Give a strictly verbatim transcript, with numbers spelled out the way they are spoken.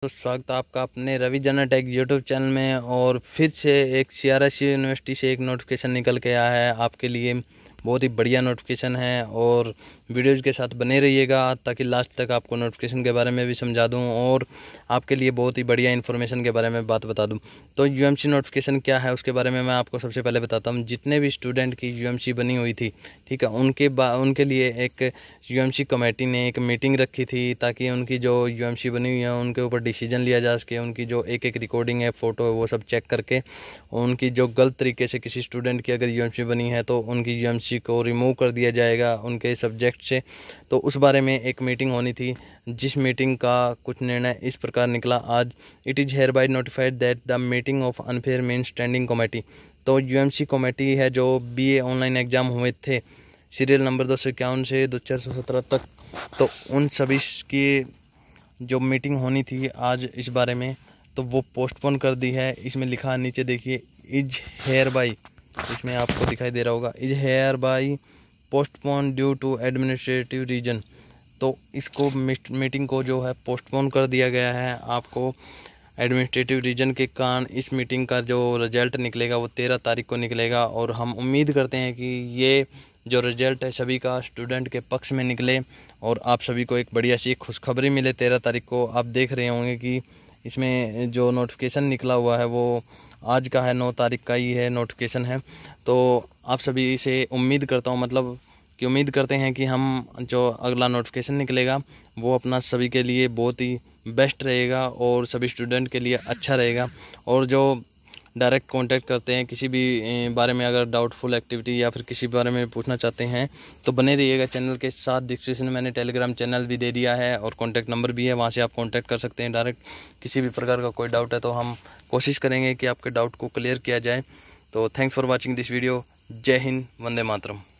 तो स्वागत है आपका अपने रवि जन्नत टेक यूट्यूब चैनल में। और फिर से एक सी आर एस यूनिवर्सिटी से एक नोटिफिकेशन निकल के आया है आपके लिए। बहुत ही बढ़िया नोटिफिकेशन है और वीडियोज़ के साथ बने रहिएगा ताकि लास्ट तक आपको नोटिफिकेशन के बारे में भी समझा दूं और आपके लिए बहुत ही बढ़िया इन्फॉर्मेशन के बारे में बात बता दूं। तो यूएमसी नोटिफिकेशन क्या है उसके बारे में मैं आपको सबसे पहले बताता हूं। जितने भी स्टूडेंट की यूएमसी बनी हुई थी, ठीक है, उनके उनके लिए एक यूएमसी कमेटी ने एक मीटिंग रखी थी ताकि उनकी जो यूएमसी बनी हुई है उनके ऊपर डिसीजन लिया जा सके। उनकी जो एक एक रिकॉर्डिंग है, फ़ोटो है, वो सब चेक करके उनकी जो गलत तरीके से किसी स्टूडेंट की अगर यूएमसी बनी है तो उनकी यूएमसी को रिमूव कर दिया जाएगा उनके सब्जेक्ट से। तो उस बारे में एक मीटिंग होनी थी, जिस मीटिंग का कुछ निर्णय इस प्रकार निकला आज। It is hereby notified that the meeting of unfair mean standing committee. तो यूएमसी कमेटी है जो बीए ऑनलाइन एग्ज़ाम हुए थे सीरियल नंबर दो सौ इक्यावन से दो चार सौ सत्रह तक, तो उन सभी की जो मीटिंग होनी थी आज इस बारे में, तो वो पोस्टपोन कर दी है। इसमें लिखा नीचे देखिए, इज हेयर बाई, इसमें आपको दिखाई दे रहा होगा, is hereby postpone due to administrative reason. तो इसको मीटिंग को जो है पोस्टपोन कर दिया गया है आपको एडमिनिस्ट्रेटिव रीजन के कारण। इस मीटिंग का जो रिजल्ट निकलेगा वो तेरह तारीख को निकलेगा और हम उम्मीद करते हैं कि ये जो रिजल्ट है सभी का स्टूडेंट के पक्ष में निकले और आप सभी को एक बढ़िया सी खुशखबरी मिले तेरह तारीख को। आप देख रहे होंगे कि इसमें जो नोटिफिकेशन निकला हुआ है वो आज का है, नौ तारीख का ही है नोटिफिकेशन है। तो आप सभी से उम्मीद करता हूँ, मतलब कि उम्मीद करते हैं कि हम जो अगला नोटिफिकेशन निकलेगा वो अपना सभी के लिए बहुत ही बेस्ट रहेगा और सभी स्टूडेंट के लिए अच्छा रहेगा। और जो डायरेक्ट कांटेक्ट करते हैं किसी भी बारे में, अगर डाउटफुल एक्टिविटी या फिर किसी बारे में पूछना चाहते हैं तो बने रहिएगा चैनल के साथ। डिस्क्रिप्शन में मैंने टेलीग्राम चैनल भी दे दिया है और कॉन्टैक्ट नंबर भी है, वहाँ से आप कॉन्टैक्ट कर सकते हैं डायरेक्ट। किसी भी प्रकार का कोई डाउट है तो हम कोशिश करेंगे कि आपके डाउट को क्लियर किया जाए। तो thanks for watching this video. जय हिंद, वंदे मातरम।